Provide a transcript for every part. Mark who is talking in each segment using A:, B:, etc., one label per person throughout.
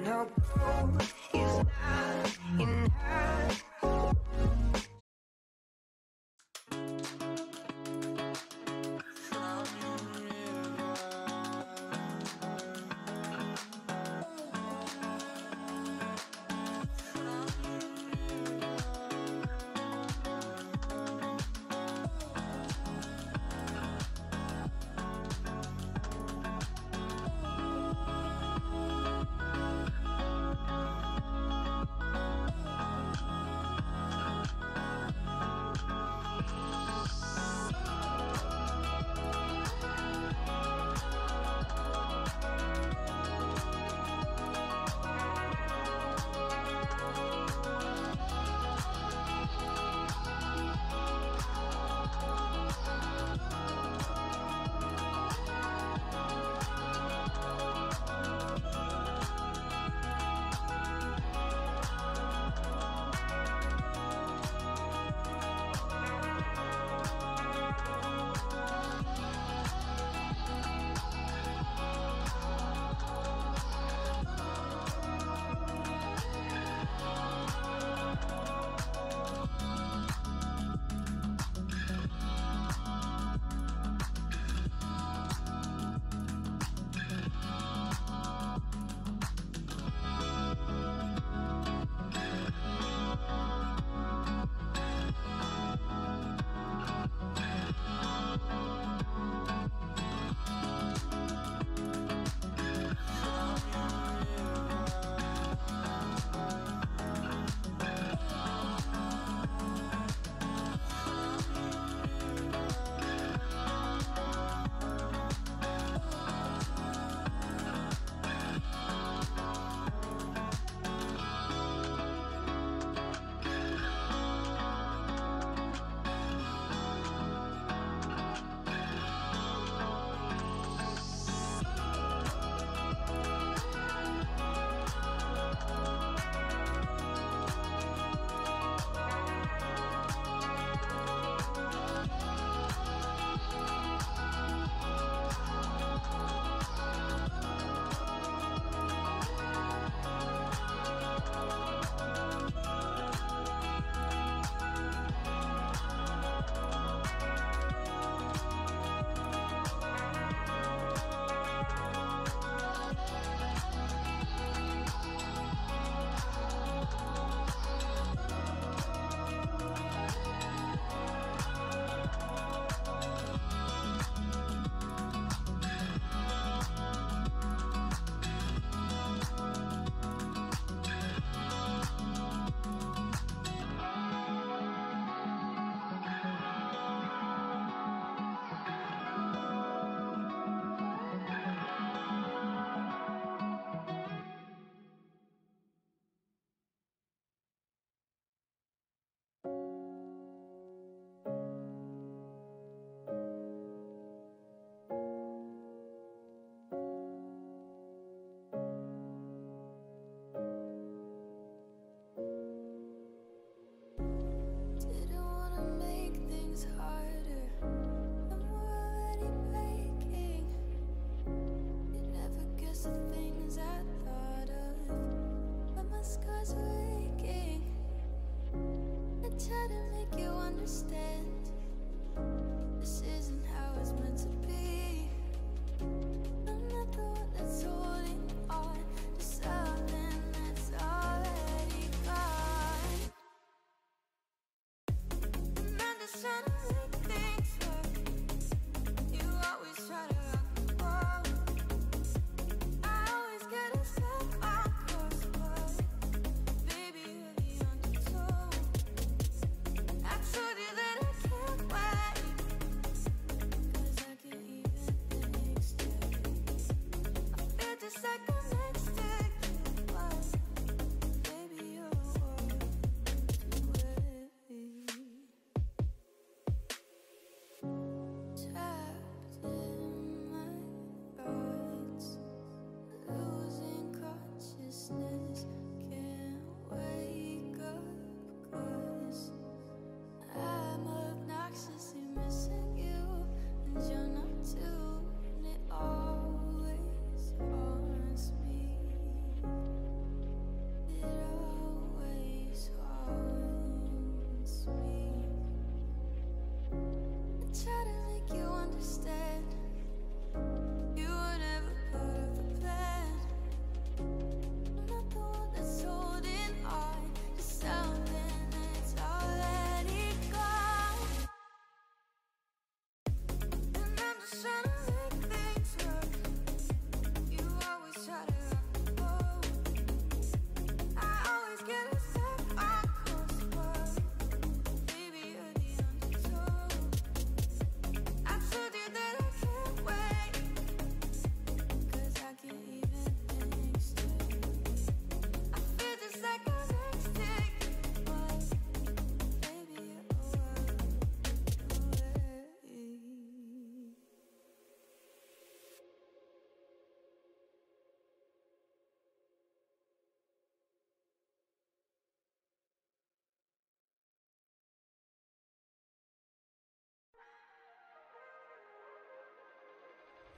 A: No gold is not enough.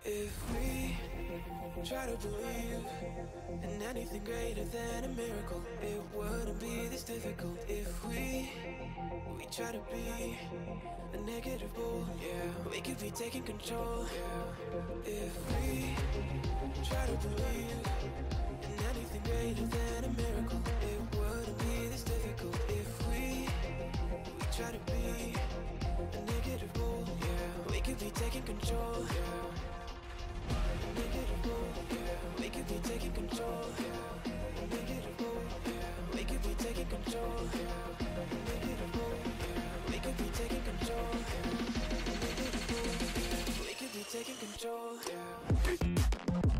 A: If we try to believe in anything greater than a miracle, it wouldn't be this difficult. If we try to be a negative bull, yeah, we could be taking control, yeah. If we try to believe in anything greater than a miracle, it wouldn't be this difficult. If we try to be a negative bull, yeah, we could be taking control, yeah. Negative bull, yeah, we could be taking control, yeah. Negative bull, yeah, we could be taking control, yeah. Negative bull, yeah, we could be taking control, yeah. Negative bull, yeah, we could be taking control, yeah.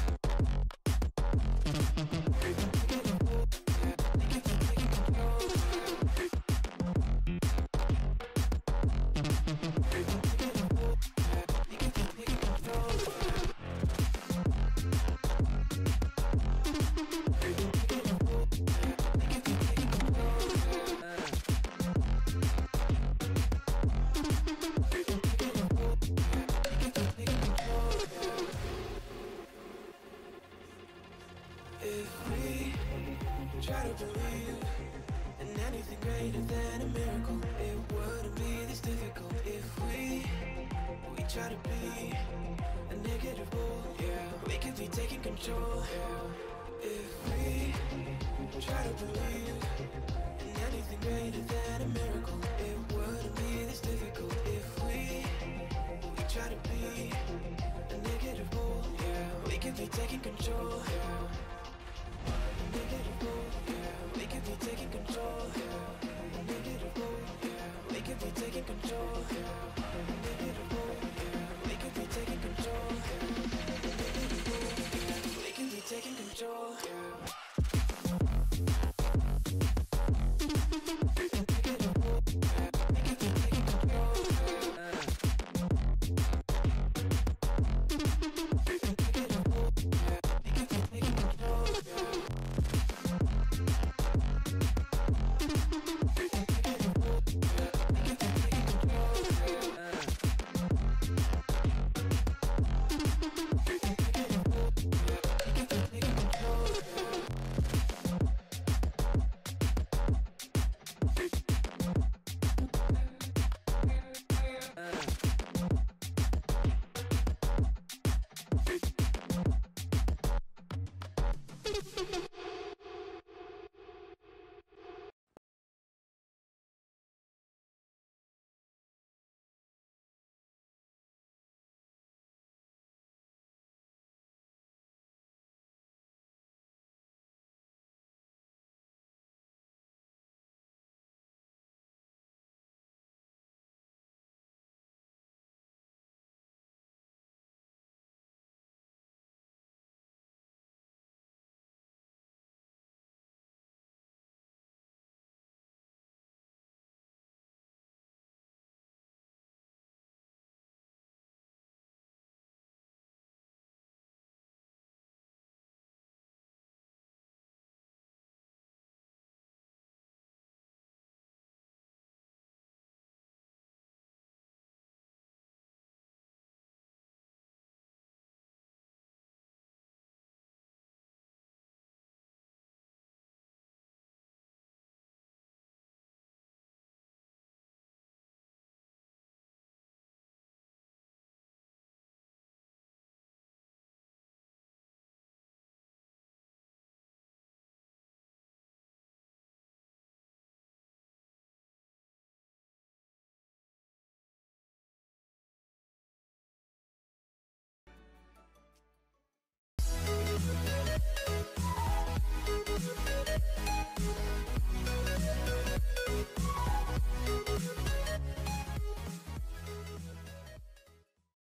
A: If we try to believe in anything greater than a miracle, it wouldn't be this difficult. If we try to be a negative bull, yeah, we could be taking control, yeah. If we try to believe in anything greater than a miracle, it wouldn't be this difficult. If we try to be a negative bull, yeah, we could be taking control.